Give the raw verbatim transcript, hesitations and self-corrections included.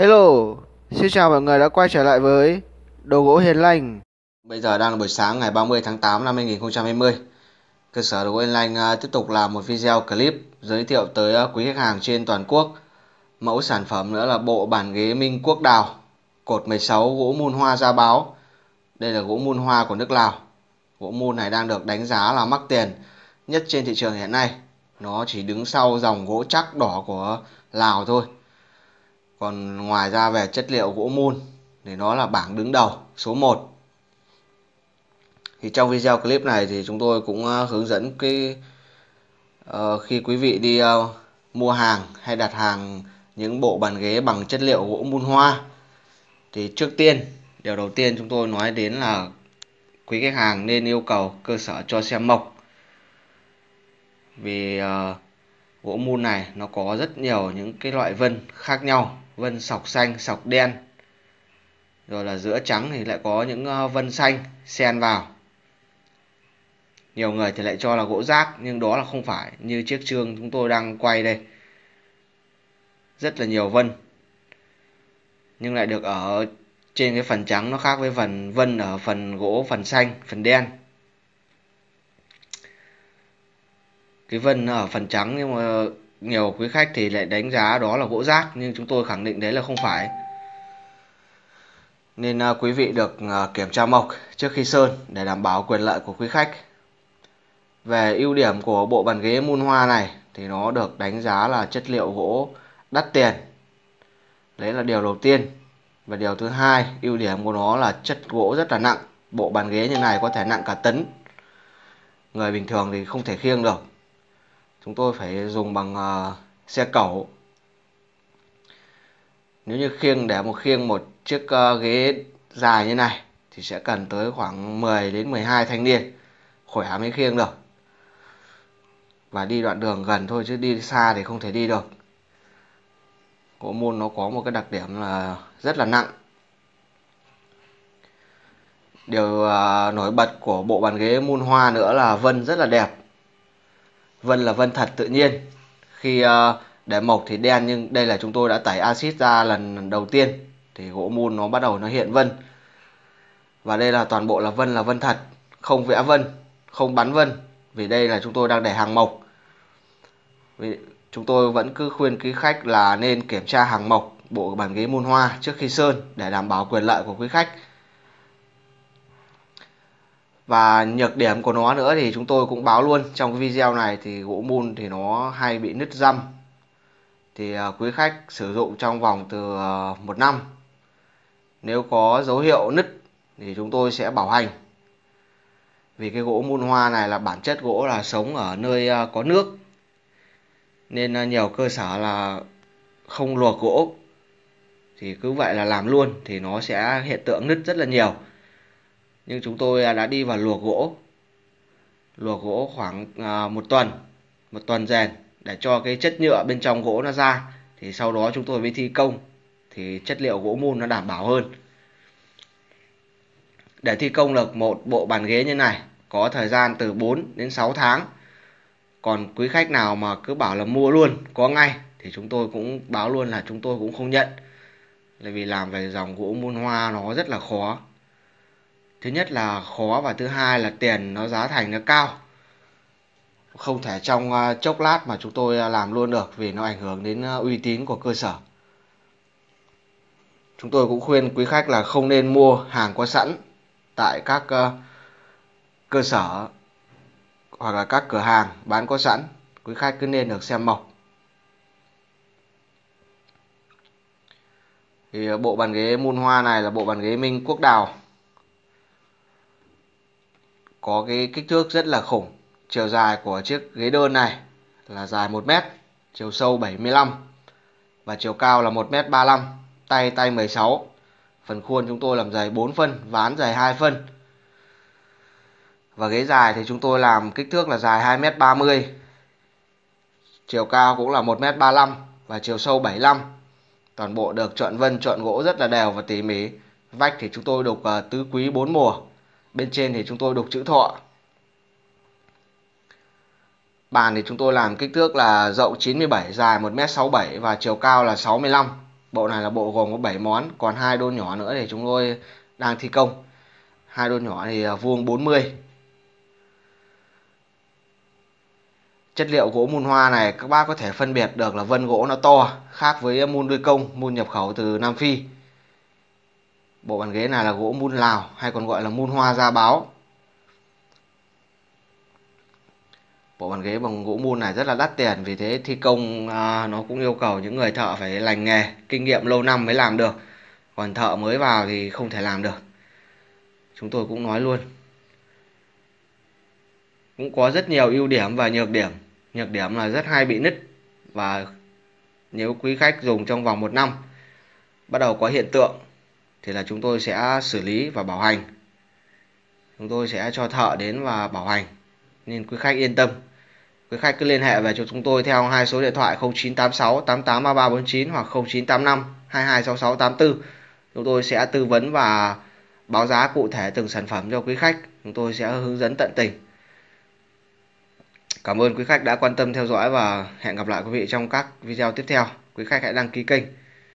Hello, xin chào mọi người đã quay trở lại với Đồ gỗ Hiền Lành. Bây giờ đang là buổi sáng ngày ba mươi tháng tám năm hai nghìn không trăm hai mươi. Cơ sở Đồ gỗ Hiền Lành à, tiếp tục làm một video clip giới thiệu tới à, quý khách hàng trên toàn quốc. Mẫu sản phẩm nữa là bộ bàn ghế Minh Quốc Đào, cột mười sáu gỗ mun hoa da báo. Đây là gỗ mun hoa của nước Lào. Gỗ mun này đang được đánh giá là mắc tiền nhất trên thị trường hiện nay. Nó chỉ đứng sau dòng gỗ chắc đỏ của Lào thôi. Còn ngoài ra về chất liệu gỗ mun thì nó là bảng đứng đầu số một. Thì trong video clip này thì chúng tôi cũng uh, hướng dẫn cái uh, khi quý vị đi uh, mua hàng hay đặt hàng những bộ bàn ghế bằng chất liệu gỗ mun hoa, thì trước tiên điều đầu tiên chúng tôi nói đến là quý khách hàng nên yêu cầu cơ sở cho xem mộc. Vì uh, gỗ mun này nó có rất nhiều những cái loại vân khác nhau, vân sọc xanh, sọc đen, rồi là giữa trắng thì lại có những uh, vân xanh xen vào. Nhiều người thì lại cho là gỗ rác, nhưng đó là không phải. Như chiếc chương chúng tôi đang quay đây, rất là nhiều vân, nhưng lại được ở trên cái phần trắng, nó khác với phần vân ở phần gỗ, phần xanh, phần đen. Cái vân ở phần trắng, nhưng mà nhiều quý khách thì lại đánh giá đó là gỗ rác, nhưng chúng tôi khẳng định đấy là không phải. Nên uh, quý vị được uh, kiểm tra mộc trước khi sơn để đảm bảo quyền lợi của quý khách. Về ưu điểm của bộ bàn ghế mun hoa này thì nó được đánh giá là chất liệu gỗ đắt tiền. Đấy là điều đầu tiên. Và điều thứ hai, ưu điểm của nó là chất gỗ rất là nặng. Bộ bàn ghế như này có thể nặng cả tấn. Người bình thường thì không thể khiêng được. Chúng tôi phải dùng bằng uh, xe cẩu. Nếu như khiêng để một khiêng một chiếc uh, ghế dài như này thì sẽ cần tới khoảng mười đến mười hai thanh niên khỏe mới khiêng được. Và đi đoạn đường gần thôi, chứ đi xa thì không thể đi được. Gỗ mun nó có một cái đặc điểm là rất là nặng. Điều uh, nổi bật của bộ bàn ghế mun hoa nữa là vân rất là đẹp. Vân là vân thật tự nhiên. Khi uh, để mộc thì đen, nhưng đây là chúng tôi đã tẩy axit ra lần đầu tiên thì gỗ mun nó bắt đầu nó hiện vân. Và đây là toàn bộ là vân là vân thật, không vẽ vân, không bắn vân. Vì đây là chúng tôi đang để hàng mộc. Vì chúng tôi vẫn cứ khuyên quý khách là nên kiểm tra hàng mộc bộ bàn ghế mun hoa trước khi sơn để đảm bảo quyền lợi của quý khách. Và nhược điểm của nó nữa thì chúng tôi cũng báo luôn trong cái video này, thì gỗ mun thì nó hay bị nứt răm. Thì quý khách sử dụng trong vòng từ một năm. Nếu có dấu hiệu nứt thì chúng tôi sẽ bảo hành. Vì cái gỗ mun hoa này là bản chất gỗ là sống ở nơi có nước, nên nhiều cơ sở là không luộc gỗ thì cứ vậy là làm luôn, thì nó sẽ hiện tượng nứt rất là nhiều. Nhưng chúng tôi đã đi vào luộc gỗ, luộc gỗ khoảng một tuần, một tuần rèn để cho cái chất nhựa bên trong gỗ nó ra, thì sau đó chúng tôi mới thi công thì chất liệu gỗ mun nó đảm bảo hơn. Để thi công được một bộ bàn ghế như này có thời gian từ bốn đến sáu tháng. Còn quý khách nào mà cứ bảo là mua luôn có ngay thì chúng tôi cũng báo luôn là chúng tôi cũng không nhận. Là vì làm về dòng gỗ mun hoa nó rất là khó. Thứ nhất là khó, và thứ hai là tiền nó giá thành nó cao. Không thể trong chốc lát mà chúng tôi làm luôn được, vì nó ảnh hưởng đến uy tín của cơ sở. Chúng tôi cũng khuyên quý khách là không nên mua hàng có sẵn tại các cơ sở hoặc là các cửa hàng bán có sẵn. Quý khách cứ nên được xem mộc. Thì bộ bàn ghế mun hoa này là bộ bàn ghế Minh Quốc Đào, có cái kích thước rất là khủng. Chiều dài của chiếc ghế đơn này là dài một mét, chiều sâu bảy mươi lăm và chiều cao là một mét ba mươi lăm, tay tay mười sáu. Phần khuôn chúng tôi làm dày bốn phân, ván dày hai phân. Và ghế dài thì chúng tôi làm kích thước là dài hai mét ba mươi, chiều cao cũng là một mét ba mươi lăm và chiều sâu bảy mươi lăm. Toàn bộ được chọn vân, chọn gỗ rất là đều và tỉ mỉ. Vách thì chúng tôi đục uh, tứ quý bốn mùa. Bên trên thì chúng tôi đục chữ thọ. Bàn thì chúng tôi làm kích thước là rộng chín mươi bảy, dài một mét sáu mươi bảy và chiều cao là sáu mươi lăm. Bộ này là bộ gồm có bảy món, còn hai đôn nhỏ nữa thì chúng tôi đang thi công. Hai đôn nhỏ thì vuông bốn mươi. Chất liệu gỗ mun hoa này các bác có thể phân biệt được là vân gỗ nó to, khác với mun đuôi công, mun nhập khẩu từ Nam Phi. Bộ bàn ghế này là gỗ mun Lào hay còn gọi là mun hoa da báo. Bộ bàn ghế bằng gỗ mun này rất là đắt tiền, vì thế thi công à, nó cũng yêu cầu những người thợ phải lành nghề, kinh nghiệm lâu năm mới làm được. Còn thợ mới vào thì không thể làm được. Chúng tôi cũng nói luôn. Cũng có rất nhiều ưu điểm và nhược điểm. Nhược điểm là rất hay bị nứt, và nếu quý khách dùng trong vòng một năm bắt đầu có hiện tượng thì là chúng tôi sẽ xử lý và bảo hành. Chúng tôi sẽ cho thợ đến và bảo hành, nên quý khách yên tâm. Quý khách cứ liên hệ về cho chúng tôi theo hai số điện thoại không chín tám sáu tám tám ba ba bốn chín hoặc không chín tám năm hai hai sáu sáu tám tư. Chúng tôi sẽ tư vấn và báo giá cụ thể từng sản phẩm cho quý khách. Chúng tôi sẽ hướng dẫn tận tình. Cảm ơn quý khách đã quan tâm theo dõi và hẹn gặp lại quý vị trong các video tiếp theo. Quý khách hãy đăng ký kênh